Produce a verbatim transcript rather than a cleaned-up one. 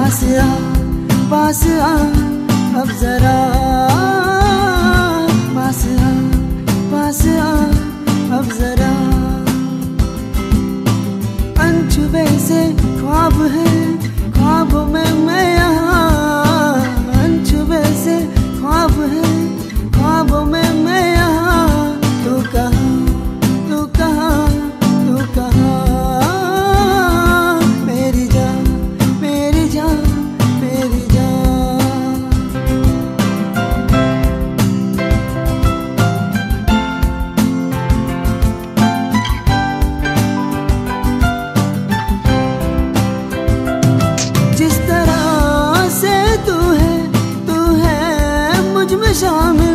पास आ पास आ अब जरा, पास आ पास आ अब जरा। अनछुए से ख्वाब है, ख्वाबों में मैं यहाँ। अनछुए से ख्वाब है, ख्वाबों में मैं यहाँ। तू कहाँ, तू कहाँ, तू कहाँ, मेरी जान, मेरी जान, मेरी जान। जिस तरह से तू है, तू है मुझ में शामिल।